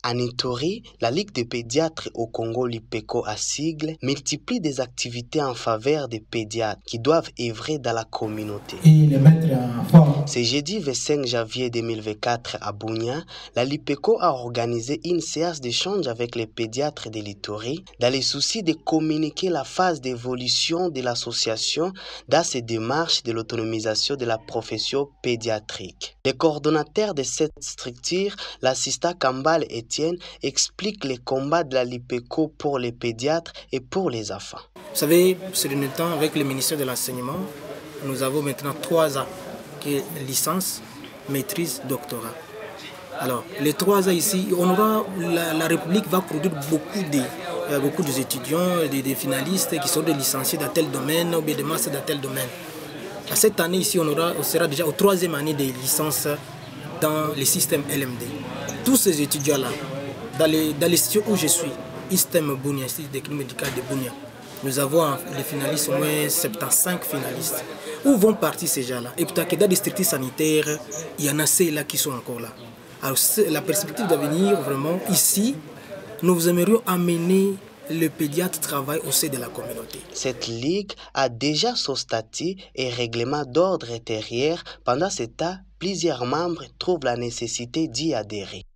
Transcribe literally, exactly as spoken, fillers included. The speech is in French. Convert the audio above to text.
En Ituri, la Ligue des pédiatres au Congo, l'IPECO à sigle, multiplie des activités en faveur des pédiatres qui doivent œuvrer dans la communauté. Et les mettre en forme. Ce jeudi vingt-cinq janvier deux mille vingt-quatre à Bunia, la LIPECO a organisé une séance d'échange avec les pédiatres de l'Ituri dans le souci de communiquer la phase d'évolution de l'association dans ses démarches de l'autonomisation de la profession pédiatrique. Le coordonnateur de cette structure, l'assistant Kambal Etienne, explique les combats de la LIPECO pour les pédiatres et pour les enfants. Vous savez, ce dernier temps, avec le ministère de l'Enseignement, nous avons maintenant trois ans qui est licence, maîtrise, doctorat. Alors, les trois ans ici, on aura, la, la République va produire beaucoup de, euh, beaucoup d'étudiants, des, des finalistes qui sont des licenciés dans tel domaine ou bien des masters dans tel domaine. À cette année ici, on, aura, on sera déjà aux troisième année des licences dans le système L M D. Tous ces étudiants-là, dans les, dans les situations où je suis, I S T E M Bunia, Institut de clinique médicale de Bunia, nous avons les finalistes, au moins soixante-quinze finalistes. Où vont partir ces gens-là? Et peut-être que dans les structures sanitaires, il y en a ceux-là qui sont encore là. Alors la perspective d'avenir, vraiment, ici, nous aimerions amener le pédiatre travail au sein de la communauté. Cette ligue a déjà son statut et règlement d'ordre intérieur. Pendant ce temps, plusieurs membres trouvent la nécessité d'y adhérer.